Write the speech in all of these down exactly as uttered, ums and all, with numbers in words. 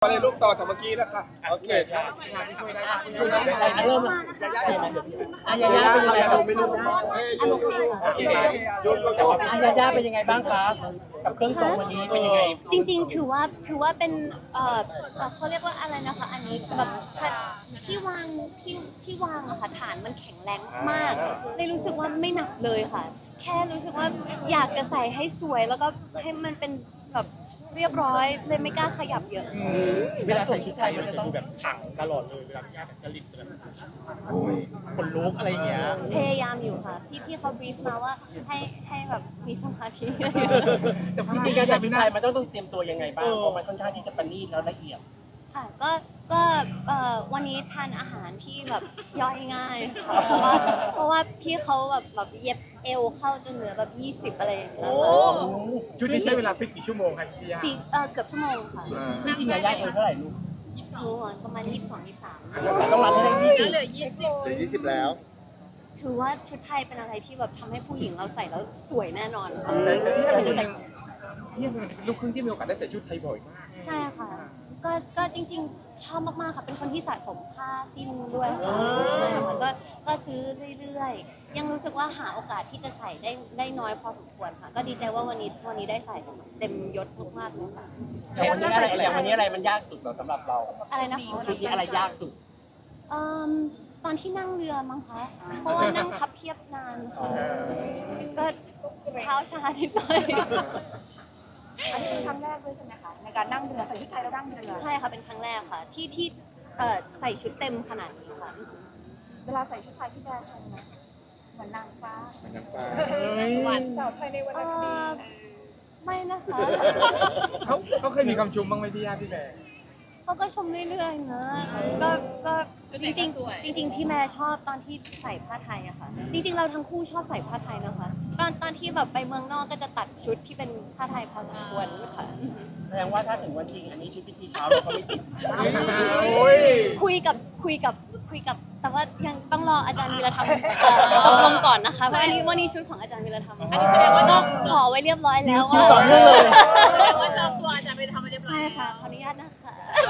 มาเลยลูกต่อจากเมื่อกี้นะคะโอเคครับช่วยได้ช่วยได้เริ่มยาย่าอ่ะยาย่าเป็นยังไงบ้างไม่รู้ยาย่าเป็นยังไงบ้างคะกับเครื่องทรงวันนี้เป็นยังไงจริงๆถือว่าถือว่าเป็นเอ่อเขาเรียกว่าอะไรนะคะอันนี้แบบที่วางที่ที่วางอะค่ะฐานมันแข็งแรงมากเลยรู้สึกว่าไม่หนักเลยค่ะแค่รู้สึกว่าอยากจะใส่ให้สวยแล้วก็ให้มันเป็นแบบเรียบร้อยเลยไม่กล้าขยับเยอะเวลาใส่ชุดไทยมันจะต้องแบบขังตลอดเลยเวลาพี่ย่าแบบจริตแบบโอ้ยคนลุกอะไรอย่างเงี้ยพยายามอยู่ค่ะพี่พี่เขาบรีฟมาว่าให้ให้แบบมีสมาธิแต่จริงๆการใส่ชุดไทยมันต้องต้องเตรียมตัวยังไงบ้างเพราะมันค่อนข้างที่จะประณีตแล้วละเอียดค่ะก็ก็วันนี้ทานอาหารที่แบบย่อยง่ายค่ะเพราะว่าเพราะว่าพี่เขาแบบแบบเย็บเอวเข้าจนเหลือแบบยี่สิบอะไรอย่างเงี้ยชุดนี้ใช้เวลาพิกี่ชั่วโมงครับพี่ย่าสี่เออเกือบชั่วโมงค่ะจริงๆยาย่าเอวเท่าไหร่ลูกโอ้ประมาณยี่สิบสองยี่สิบสามต้องรัดให้ได้ยี่สิบเหลือยี่สิบเหลือยี่สิบแล้วถือว่าชุดไทยเป็นอะไรที่แบบทำให้ผู้หญิงเราใส่แล้วสวยแน่นอนค่ะแต่พี่ย่าเป็นคนหนึ่งพี่ย่าเป็นลูกครึ่งที่มีโอกาสได้ใส่ชุดไทยบ่อยมากใช่ค่ะก็ก็จริงๆชอบมากๆค่ะเป็นคนที่สะสมผ้าสิ้นด้วยค่ะใช่ค่ะก็ก็ซื้อเรื่อยๆยังรู้สึกว่าหาโอกาสที่จะใส่ได้ได้น้อยพอสมควรค่ะก็ดีใจว่าวันนี้วันนี้ได้ใส่เต็มยศมากๆเลยค่ะอย่างวันนี้อะไรอย่างวันนี้อะไรมันยากสุดสำหรับเราอะไรนะคะชุดนี้อะไรยากสุดตอนที่นั่งเรือมั้งคะเพราะว่านั่งพับเพียบนานค่ะก็เท้าชานิดหน่อยอันนี้เป็นครั้งแรกด้วยใช่ไหมคะในการนั่งเรือใส่ชุดไทยแล้วนั่งเรือใช่ค่ะเป็นครั้งแรกค่ะที่ที่ใส่ชุดเต็มขนาดนี้ค่ะเวลาใส่ชุดไทยที่แดงเหมือนนางฟ้าเหมือนนางฟ้าหวานสาวไทยในวันนี้ไม่นะคะเขาเขาเคยมีคำชมบ้างไหมพี่ย่าพี่แบร์เขาก็ชมเรื่อยๆนะก็ก็จริงจริงจริงพี่แม่ชอบตอนที่ใส่ผ้าไทยอะค่ะจริงๆเราทั้งคู่ชอบใส่ผ้าไทยนะคะตอนตอนที่แบบไปเมืองนอกก็จะตัดชุดที่เป็นผ้าไทยพอสมควรค่ะแสดงว่าถ้าถึงวันจริงอันนี้ชุดพิธีเช้าเราก็ไม่ติดคุยกับคุยกับคุยกับแต่ว่ายังต้องรออาจารย์วีรธรรมตกลงก่อนนะคะเพราะวันนี้วันนี้ชุดของอาจารย์วีรธรรมอันนี้แสดงว่าก็ขอไว้เรียบร้อยแล้วว่าว่าจองตัวอาจารย์วีรธรรมเรียบร้อยใช่ค่ะขออนุญาตนะคะ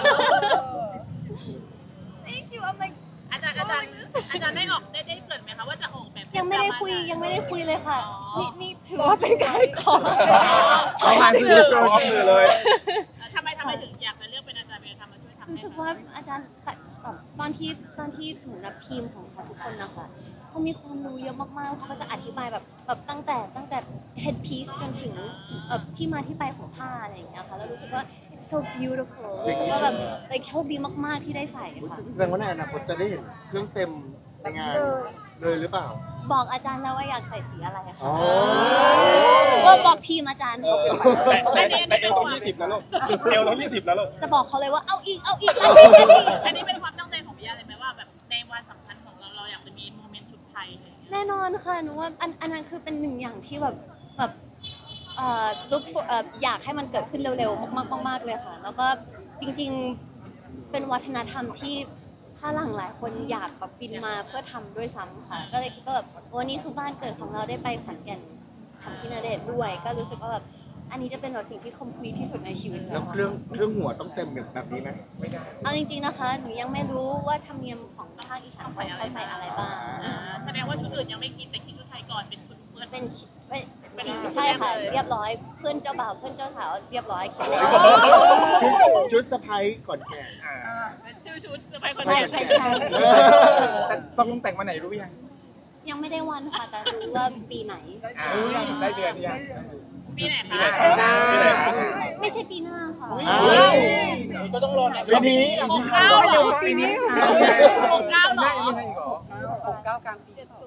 Thank you I'm like อาจารย์อาจารย์อาจารย์ได้ออกได้ได้เกิดไหมคะว่าจะออกแบบยังไม่ได้คุยยังไม่ได้คุยเลยค่ะนี่นี่ถือว่าเป็นการขอขอมาสื่อโชว์เลยทำไมทำไมถึงอยากจะเลือกเป็นอาจารย์วีรธรรมมาช่วยทำรู้สึกว่าอาจารย์ตอนที่ตอนที่เหมือนกับทีมของเขาทุกคนนะคะเขามีความรู้เยอะมากๆเขาก็จะอธิบายแบบแบบตั้งแต่ตั้งแต่ headpiece จนถึงแบบที่มาที่ไปของผ้าอะไรอย่างเงี้ยค่ะแล้วรู้สึกว่า it's so beautiful รู้สึกว่าแบบ like โชคดีมากๆที่ได้ใส่ค่ะแสดงว่าในอนาคตจะได้เห็นเครื่องเต็มในงานเลยหรือเปล่าบอกอาจารย์แล้วว่าอยากใส่สีอะไรค่ะว่าบอกทีมอาจารย์แต่แต่เอวต้องยี่สิบนะลูกเอวต้องยี่สิบนะลูกจะบอกเขาเลยว่าเอาอีกเอาอีกอันนี้เป็นความตั้งใจของพี่ย่าเลยไหมว่าแบบในวันสำคัญของเราเราอยากจะมีโมเมนต์ชุดไทยแน่นอนค่ะหนูว่าอันอันนั้นคือเป็นหนึ่งอย่างที่แบบแบบเอ่อ look for อยากให้มันเกิดขึ้นเร็วๆมากๆมากๆเลยค่ะแล้วก็จริงๆเป็นวัฒนธรรมที่ฝรั่งหลายคนอยากแบบบินมาเพื่อทำด้วยซ้ำค่ะก็เลยคิดว่าแบบวันนี้คือบ้านเกิดของเราได้ไปขอนแก่นของพี่ณเดชน์ด้วยก็รู้สึกว่าแบบอันนี้จะเป็นแบบสิ่งที่ complete ที่สุดในชีวิตแล้วเครื่องเครื่องหัวต้องเต็มแบบนี้ไหมไม่ได้เอาจริงๆนะคะหนูยังไม่รู้ว่าธรรมเนียมของภาคอีสานเขาใส่อะไรบ้างแสดงว่าชุดอื่นยังไม่คิดแต่คิดชุดไทยก่อนเป็นชุดเพื่อนเป็นใช่ค่ะเรียบร้อยเพื่อนเจ้าบ่าวเพื่อนเจ้าสาวเรียบร้อยคิดแล้วชุดชุดสะพายก่อนแก่ชื่อชุดสะพายก่อนใช่ใช่ใช่แต่ต้องแต่งมาไหนรู้ยังยังไม่ได้วันค่ะแต่รู้ว่าปีไหนได้เดือนยังปีไหนคะปีไหนคะไม่ใช่ปีหน้าค่ะก็ต้องรอปีนี้หกเก้าเหรอปีนี้หกเก้าเหรอหกเก้ากลางปี twenty twenty-six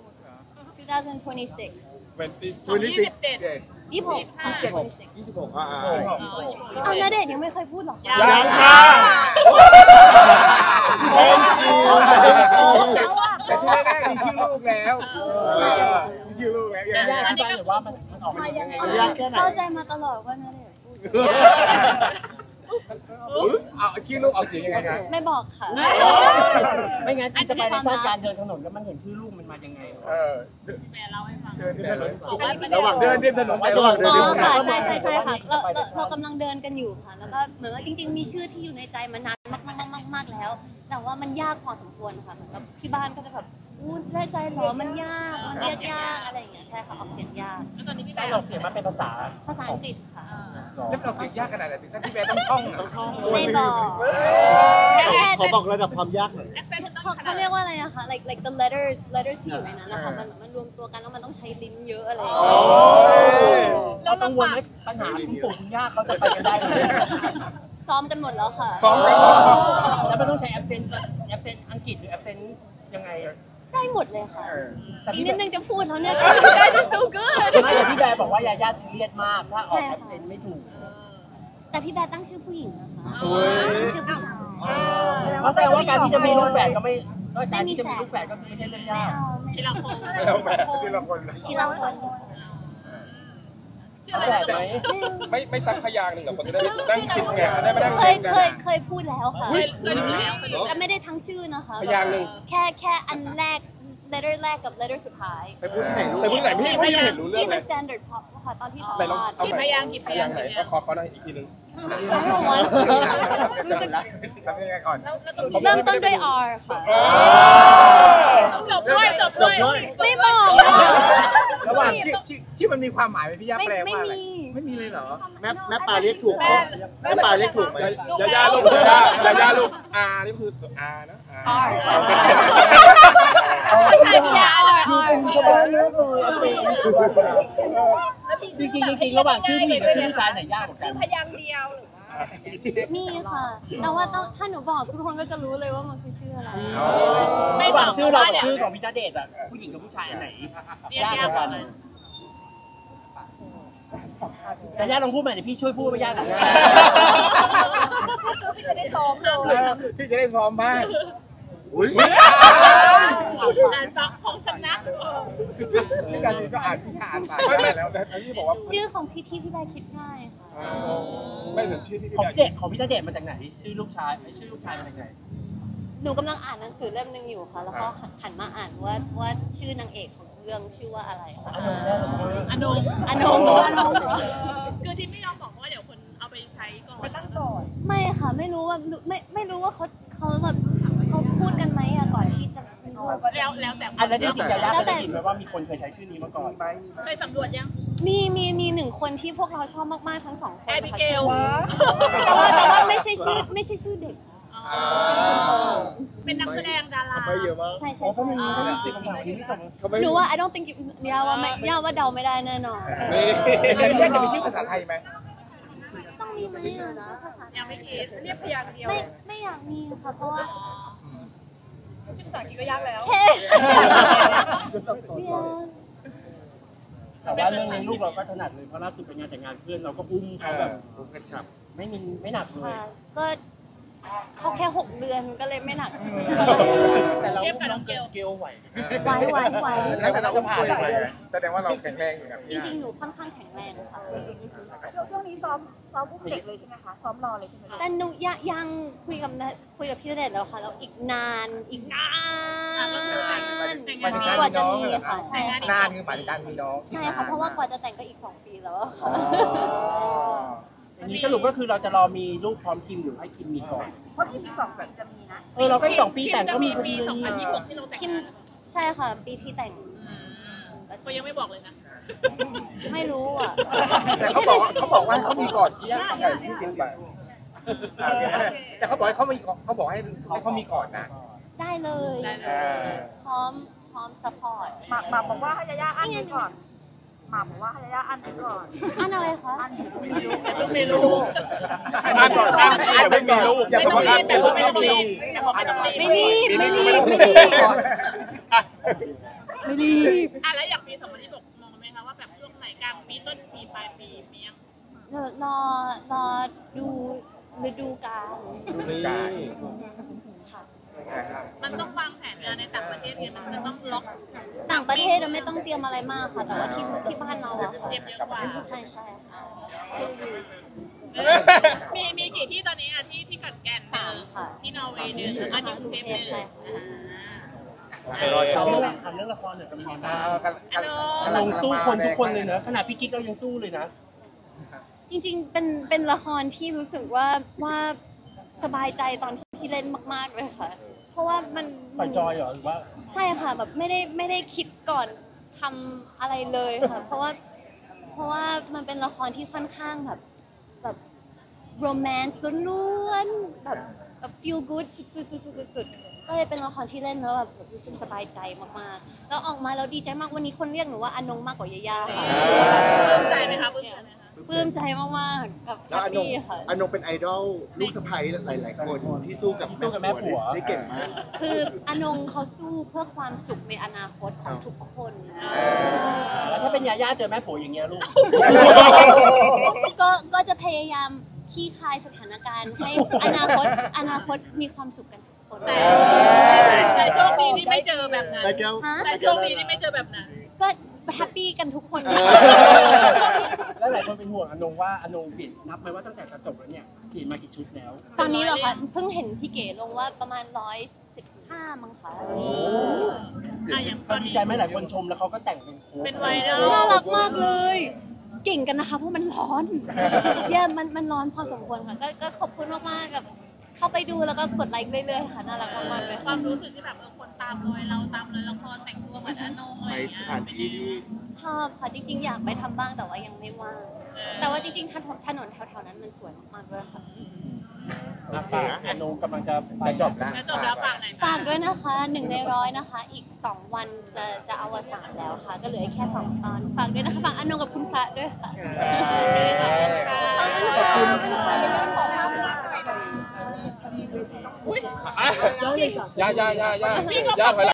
ยี่สิบเจ็ดยี่สิบหกยี่สิบหกอ่าเอาณเดชน์ยังไม่เคยพูดหรอยังค่ะแต่ที่แน่ๆมีชื่อลูกแล้วมีชื่อลูกแล้วยังยังไม่รู้ว่ามันออกมายังไงเข้าใจมาตลอดว่าณเดชน์พูดเอาชื่อลูกออกเสียงยังไงครับไม่บอกค่ะไม่งั้นจะไปในชาติการเดินถนนแล้วมันเห็นชื่อลูกมันมายังไงเออแม่เล่าให้ฟังเดินริมถนนบอกว่าระหว่างเดินริมถนนไประหว่างเดินอ๋ริมอถนค่ะนใช่ใช่ใช่ค่ะเราเราเรากำลังเดินกันอยู่ค่ะ แล้วก็เหมือนว่าจริง ๆ มีชื่อที่อยู่ในใจมานานมากมากมากมากแล้ว แต่ว่ามันยากพอสมควรค่ะเหมือนกับที่บ้านก็จะแบบอู้ได้ใจเหรอมันยากมันเรียกยากอะไรอย่างเงี้ยใช่ค่ะออกเสียงยากแล้วตอนนี้พี่แบได้ร์หลอกเสียงมาเป็นภาษาภาษาอังกฤษค่ะเล่นออกเสียงยากขนาดไหนถึงขั้นที่แม่ต้องท่องต้องท่องไม่บอกขอบอกระดับความยากหน่อยแอคเซนต์ต้เขาองเขาเรียกว่าอะไรอะคะ like like the letters letters ที่อยู่ในนั้นนะคะมันมันรวมตัวกันแล้วมันต้องใช้ลิ้นเยอะอะไรอย่างเงี้ยเรากังวลไหมปัญหาคุณปู่คุณย่าเขาจะไปกันได้ไหมซ้อมกันหมดแล้วค่ะซ้อมกันแล้วมันต้องใช้แอปเซนต์แอปเซนต์อังกฤษหรือแอปเซนต์ยังไงได้หมดเลยค่ะเออแต่อีกพี่นิดนึงจะพูดแล้วเนี่ย you guys are so good ไม่แต่พี่แบร์บอกว่ายาย่าซีเรียสมากถ้าออกแอปเซนต์ไม่ถูกแต่พี่แบร์ตั้งชื่อผู้หญิงนะคะโอ้ยตั้งชื่อผู้ชายเพราะแสดงว่าการที่จะมีลูกแฝดก็ไม่การที่จะมีลูกแฝดก็คือไม่ใช่เรื่องไม่ยากเอาไม่ทีละคนแล้วแฝดทีละคนทีละคนชื่อแฝอะไรดไหมไม่ไม่ซักพยางค์หนึ่งเหรอคนจะได้นั่งคิดไงได้มานั่งเคคิยดกันเคยเคยพูดแล้วค่ะเคยเคยดูแล้วเคยดูแต่ไม่ได้ทั้งชื่อนะคะพยางค์หนึ่งแค่แค่อันแรก letter แรกกับ letter สุดท้ายไปพูดที่ไหนลูกเคยพูดไหนพี่ไม่เห็นรู้เรื่อที่งเล the ย standard pop ค่ะตอนที่สัมไหนลองภาษณ์เอาใหม่พยางค์กี่พยางค์ไหนก็ขอขอหน่อยอีกทีนึง I don't want to รู้สึกทำยังไงก่อนเริ่มต้นด้วย R ค่ะจบด้วยจบด้วยไม่บอกนะระหว่างชื่อชื่อชื่อมันมีความหมายไหมพี่ย่าไม่แปลไม่ว่าอะไรมีไม่มีเลยเหรอแม่แม่ปลาเรียกถูกไหมแม่ปลาเรียกถูกไหมยาย่าลูกยาย่ายาย่าลูกอานี่คืออานะ R ใช่ไหมยา R R จริงๆจริงๆระหว่างชื่อผู้หญิงกับชื่อผู้ชายไหนยากกว่ากันพยางค์เดียวหรือว่ามีค่ะ แต่ว่าต้องถ้าหนูบอกทุกคนก็จะรู้เลยว่ามันคือชื่ออะไรไม่ระหบว่าอง กชื่อเราว่ากับเนี่ยชื่อของพิจาเดชอะผู้หญิงกับผู้ชายอันไหนยากกว่ากันแต่ย่าลองพูดใหม่เดี๋ยวพี่ช่วยพูดไม่ยากหรอกนะพี่จะได้ซ้อมเลยพี่จะได้พร้อมมากอุ้ยอ่านฟังของฉันนะพี่การนี้ก็อ่านพี่อ่านตามไม่ไม่แล้วแต่อันนี้บอกว่าชื่อของพี่ที่พี่ได้คิดง่ายค่ะไม่เหมือนชื่อที่พี่ของแบพิเดชของพิจาเดชมาจากไหน ชื่อลูกชายไอ้ชื่อลูกชายมาจากไหนหนูกำลังอ่านหนังสือเล่มหนึงอยู่ค่ะ แล้วก็หันมาอ่านว่าว่าชื่อนางเอกของเรื่องชื่อว่าอะไรค่ะอนุอนงอนงคือที่ไม่ยอมบอกว่าเดี๋ยวคนเอาไปใช้ก่อนไปตั้งก่อนไม่ค่ะไม่รู้ว่าไม่ไม่รู้ว่าเขาเขาแบบเขาพูดกันไหมอะก่อนที่จะมีลูกแล้วแล้วแต่อันนั้นจริงๆยาย่าเคยได้ยินไหมว่ามีคนเคยใช้ชื่อนี้มาก่อนเคยสำรวจยังมีมีมีหนึ่งคนที่พวกเราชอบมากๆทั้งสองคนแอบิค่ะเกลแต่ว่าแต่ว่าไม่ใช่ชื่อไม่ใช่ชื่อเด็กชื่อคนโตเป็นนักแสดงดาราไปเยอะมากใช่ใช่ใช่สิบคำถามนี้จบหนูว่า I don't think you ย่าว่าไม่ย่าว่าเดาไม่ได้แน่นอนแต่พี่ย่าจะมีชื่อภาษาไทยไหมต้องมีไหมอะชื่อภาษายังไม่คิดเรียกพยางค์เดียวไม่ไม่อยากมีค่ะเพราะว่าชื่อภาษาอังกฤษก็ยากแล้วเรียนแต่ว่าเรื่องเลี้ยงลูกเราก็ถนัดเลยเพราะล่าสุดเป็นงานแต่งงานเพื่อนเราก็อุ้มเขาแบบผมกันฉับไม่มีไม่หนักเลยค่ะก็เขาแค่หกเดือนก็เลยไม่หนักแต่เราอุ้มน้องเกลเกลไหวไหวไหวไหวแสดงว่าเราอุ้มคุยไปแสดงว่าเราแข็งแรงอยู่นะจริงๆ หนูค่อนข้างแข็งแรงค่ะช่วงนี้ซ้อมซ้อมอุ้มเด็กเลยใช่ไหมคะซ้อมรอเลยใช่ไหมแต่หนูยังยังคุยกับนะคุยกับพี่ณเดชน์แล้วค่ะแล้วอีกนานอีกนานกว่าจะมีค่ะใช่ค่ะนานคือหมายถึงการมีน้องใช่ค่ะเพราะว่ากว่าจะแต่งก็อีกสองปีแล้วอะค่ะอันนี้สรุปก็คือเราจะรอมีลูกพร้อมคิมหรือให้คิมมีก่อนเพราะที่มีสองแบบจะมีนะเออเราก็อีกสองปีแต่งก็มีพอปีดีสองพันยี่สิบหกที่เราแต่งคิมใช่ค่ะ ปีที่แต่งเขายังไม่บอกเลยนะไม่รู้อ่ะแต่เขาบอกเขาบอกว่าเขามีก่อนพี่ย่าใหญ่ที่จริงไปแต่เขาบอกให้เขามีเขาบอกให้ให้เขามีก่อนนะได้เลยได้เลเอย อพร้อมพร้อมซัพพอร์ตหมากหมากบอกว่าให้ยาย่าอั้นไปก่อนหมากบอกว่าให้ยาย่าอั้นไปก่อนอันอะไรคะอั้นอยู่ไม่รู้ลูกในลูกอ่านก่อนอ่านอ่านไม่มีลูกอย่าบอกว่าอ่านเป็นลูกไม่มีอย่าบอกไม่ต้องรีบไม่รีบไม่รีบไม่รีบไม่รีบอ่ะแล้วอยากปีสองพันยี่สิบหกมองไหมคะว่าแบบช่วงไหนกลางปีต้นปีปลายปีมียังเดี๋ยวรอรอดูฤดูกาลมีการค่ะมันต้องวางแผนงานในต่างประเทศเนี่ยมันจะต้องล็อกต่างประเทศเราไม่ต้องเตรียมอะไรมากค่ะ แต่ว่าที่ที่บ้านเราอะค่ะเตรียมเยอะกว่าใช่ใช่ค่ะมีมีกี่ที่ตอนนี้อ่ะที่ที่ขอนแก่นสค่ะที่นอร์เวย์หนึ่งแล้วก็ที่กรุงเทพหนึ่งใช่ค่ะไปรอชเอามเรื่องละครเรื่องละครหน่อยกำลังอ่ากันกันกำลังสู้คนทุกคนเลยนะขนาดพี่กิ๊กเรายังสู้เลยนะจริงๆ เป็นเป็นละครที่รู้สึกว่าว่าสบายใจตอนที่เล่นมากๆเลยค่ะ เพราะว่ามันปล่อยจอยเหรอหรือว่าใช่ค่ะแบบไม่ได้ไม่ได้คิดก่อนทำอะไรเลยค่ะ เพราะว่าเพราะว่ามันเป็นละครที่ค่อนข้างแบบแบบโรแมนต์ล้วนๆแบบแบบ feel good สุดๆๆๆๆก็เลยเป็นละครที่เล่นแล้วแบบรู้สึกสบายใจมากๆแล้วออกมาแล้วดีใจมากวันนี้คนเรียกหนูว่าอนงมากกว่ายาย่าค่ะปลื้มใจไหมคะปลื้มใจไหมคะปลื้มใจมากๆแบบแฮแล้วปอนงปี้ค่ะอนงเป็นไอดอลลูกสะใภ้หลาย ๆ คนที่สู้กับสู้กับแม่ผัวได้เก่งมากคืออนงเขาสู้เพื่อความสุขในอนาคตของทุกคนแล้วถ้าเป็นยาย่าเจอแม่ผัวอย่างเงี้ยลูกก็ก็จะพยายามขี้คายสถานการณ์ให้อนาคตอนาคตมีความสุขกันทุกคนแต่แต่โชคดีที่ไม่เจอแบบนั้นได้แก้วฮะแต่โชคดีที่ไม่เจอแบบนั้นก็แฮปปี้กันทุกคนแล้วหลายคนเป็นห่วงอนงว่าอนงเปลี่ยนนับไหมว่าตั้งแต่จะจบแล้วเนี่ยเปลี่ยนมากี่ชุดแล้วตอนนี้เหรอคะเพิ่งเห็นพี่เก๋ลงว่าประมาณร้อยสิบห้ามั้งคะอ่ะอย่างตเราอนดีนี้ใจไหมหลายคนชมแล้วเขาก็แต่งเป็นโค้ชเป็นไวรัลน่ารักมากเลย เก่งกันนะคะเพราะมันร้อนแย่มันมันร้อนพอสมควรค่ะก็ก็ขอบคุณมากๆกับเข้าไปดูแล้วก็กดไลค์เรื่อยๆค่ะน่ารักมากๆเลยความรู้สึกที่แบบเออคนตามรอยเราตามรอยละครแต่งตัวเหมือนอนงอะไรไปอย่างเงี้สยถานที่ที่ชอบค่ะจริง ๆ อยากไปทำบ้างแต่ว่ายังไม่ว่างแต่ว่าจริงๆถนนถนนแถวๆนั้นมันสวยมากๆเลยค่ะอ่ะฝากอนงกำลังจะไปจะจบแล้วแล้วจบแล้วฝากไหนอยฝากด้วยนะคะหนึ่งในร้อยนะคะ อีกสองวันจะจะอวสานแล้วค่ะ ก็เหลืออีกแค่สองตอนฝากด้วยนะคะฝากอนงกับคุณพระด้วยค่ะขอบคุณค่ะอ่ะย่าย่าย่าย่าย่าถอยหลัง